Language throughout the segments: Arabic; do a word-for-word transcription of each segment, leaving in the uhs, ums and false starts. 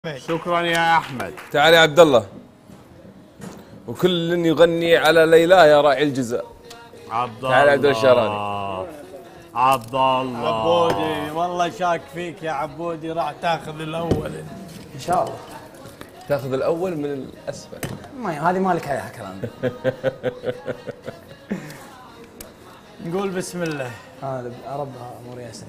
شكرا يا احمد. تعال يا عبد الله. وكل يغني على ليلى يا راعي الجزاء. عبد الله تعال عبد الشهراني. عبد الله عبودي والله شاك فيك يا عبودي، راح تاخذ الاول ان شاء الله. تاخذ الاول من الاسفل. ما هذه مالك عليها كلام. نقول بسم الله. هذا رب امور ياسر.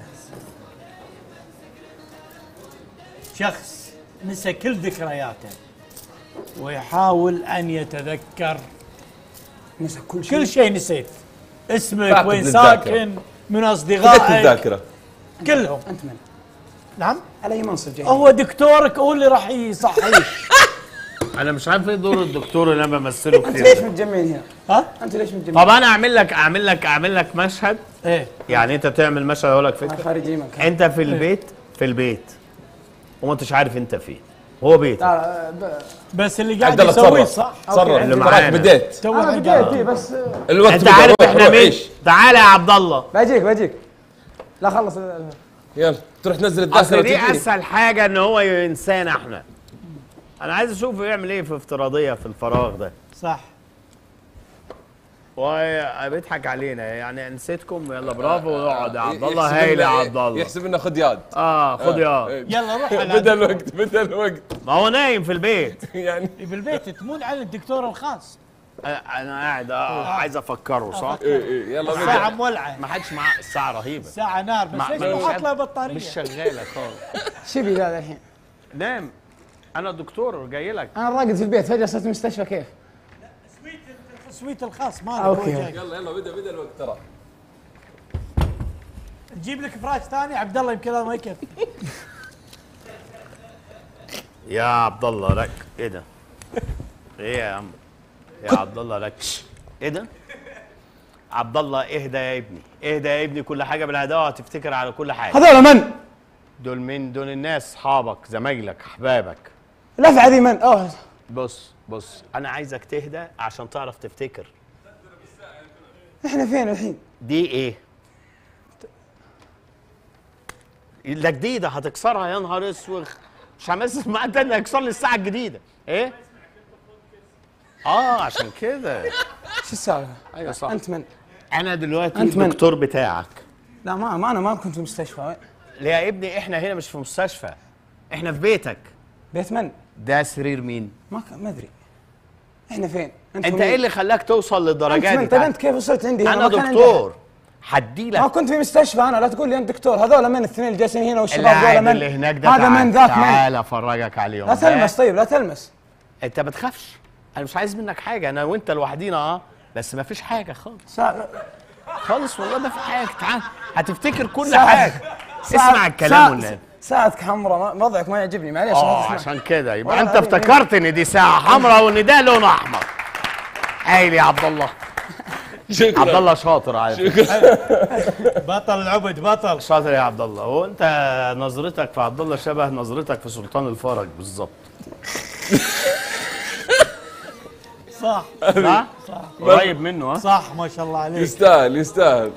شخص نسى كل ذكرياته ويحاول ان يتذكر نسى كل شيء. كل شيء نسيت. اسمك، فاقد وين للذاكرة. ساكن، من فقدت اصدقائك، الذاكره كلهم. انت من؟ نعم، على اي منصب جاي؟ هو دكتورك هو اللي راح يصحيك. انا مش عارف ايه دور الدكتور اللي انا بمثله انت كتير. ليش متجمعين هنا؟ ها؟ انت ليش متجمعين؟ طب انا اعمل لك اعمل لك اعمل لك مشهد. ايه يعني انت تعمل مشهد اقول لك انا فكره. خارجي من كان. انت في البيت في البيت وما انتش عارف انت فين، هو بيتك. تعال ب- بس اللي عبد قاعد الله يسويه تصرف صح. تصرف أوكي. اللي تراك معانا. بديت تو انا الحين بديت قاعد. فيه بس الوقت انت بدأ. عارف روح احنا روح مين؟ عيش. تعال يا عبد الله. باجيك باجيك. لا خلص ال- يلا تروح تنزل الذاكره اصل دي وتجيني. اسهل حاجه ان هو ينسانا احنا. انا عايز اشوفه يعمل ايه في افتراضيه في الفراغ ده. صح. وبيضحك علينا يعني نسيتكم. يلا برافو. اقعد يا عبد يحسب الله. هايل يا إنه- عبد الله. يحسب انه خدياد. اه خد يا يلا روح على بدا الوقت بدا الوقت. ما هو نايم في البيت. يعني بالبيت تمون على الدكتور الخاص. انا أنا قاعد آه عايز افكره صح. إيه إيه يلا الساعة بدا. مولعة، ما حدش معاه. الساعه رهيبه. الساعة نار، بس ما- ليش ما- مو حاط لها بطارية؟ مش شغاله خالص. شبي ذا الحين. نام. انا دكتور جاي لك. انا راقد في البيت فجاه صرت مستشفى كيف؟ سويت التصويت الخاص مالك. أوكي. هو جاي. يلا يلا بدا بدا الوقت ترى. نجيب لك فراش ثاني عبد الله يمكن هذا ما يكفي. يا عبد الله لك. ايه ده؟ ايه يا عم؟ يا عبد الله لك. ايه ده؟ عبد الله اهدى يا ابني، اهدى يا ابني. كل حاجه بالهداوه هتفتكر على كل حاجه. هذول من؟ دول مين؟ دول الناس اصحابك زمايلك احبابك. الافعى ذي من؟ اوه بص بص انا عايزك تهدى عشان تعرف تفتكر. احنا فين الحين؟ دي ايه؟ ده جديده هتكسرها يا نهار اسود. مش همسك معاك تاني هيكسر لي الساعه الجديده. ايه؟ اه عشان كده. شو السالفه؟ ايوه صح. انت من؟ انا دلوقتي أنت من؟ الدكتور بتاعك. لا ما ما انا ما كنت في مستشفى. ليه يا ابني؟ احنا هنا مش في مستشفى، احنا في بيتك. بيت من؟ ده سرير مين؟ ما ك- ما ادري. احنا فين؟ انت مين؟ ايه اللي خلاك توصل للدرجه انت دي؟ من؟ طيب انت كيف وصلت عندي هنا؟ انا ما كان عندي دكتور. هدي أحد. ما لك. كنت في مستشفى انا، لا تقول لي انت دكتور. هذول من الاثنين اللي جالسين هنا والشباب اللاعب هذول من؟ اللي هناك ده هذا من ذاك من؟ تعال افرجك عليهم. لا تلمس. طيب لا تلمس. انت ما تخافش، انا مش عايز منك حاجه. انا وانت لوحدينا اه بس ما فيش حاجه خالص سا... خالص والله ما في حاجه. تعال هتفتكر كل ساعة. حاجه. اسمع الكلام والنبي. ساعتك حمراء، ما- وضعك ما يعجبني معليش. اه ما تسمع. عشان كده يبقى والله انت العظيم افتكرت ان دي ساعه حمراء وان ده لون احمر. هايل يا عبد الله. شكرا عبد الله شاطر عارف. بطل العبد بطل. شاطر يا عبد الله. هو انت نظرتك في عبد الله شبه نظرتك في سلطان الفرج بالظبط. صح صح؟ قريب منه ها؟ صح ما شاء الله عليك. يستاهل يستاهل.